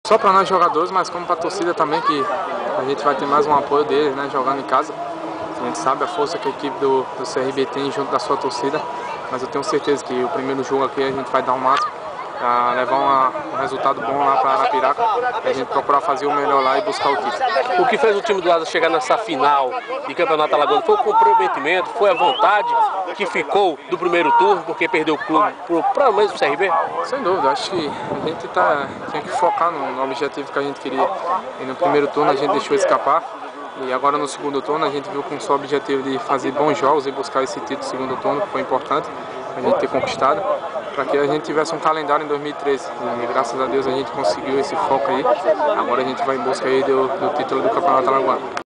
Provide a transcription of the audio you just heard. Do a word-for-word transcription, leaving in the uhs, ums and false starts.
Só para nós jogadores, mas como para a torcida também, que a gente vai ter mais um apoio deles, né, jogando em casa. A gente sabe a força que a equipe do, do C R B tem junto da sua torcida, mas eu tenho certeza que o primeiro jogo aqui a gente vai dar o máximo para levar uma, um resultado bom lá para Arapiraca, e a gente procurar fazer o melhor lá e buscar o título. O que fez o time do Asa chegar nessa final de Campeonato Alagoano foi o comprometimento, foi a vontade que ficou do primeiro turno, porque perdeu o clube para o mesmo C R B? Sem dúvida, acho que a gente tá, tinha que focar no, no objetivo que a gente queria. E no primeiro turno a gente deixou escapar, e agora no segundo turno a gente viu com só o objetivo de fazer bons jogos e buscar esse título do segundo turno, que foi importante a gente ter conquistado, para que a gente tivesse um calendário em dois mil e treze. E graças a Deus a gente conseguiu esse foco aí. Agora a gente vai em busca aí do, do título do Campeonato Alagoano.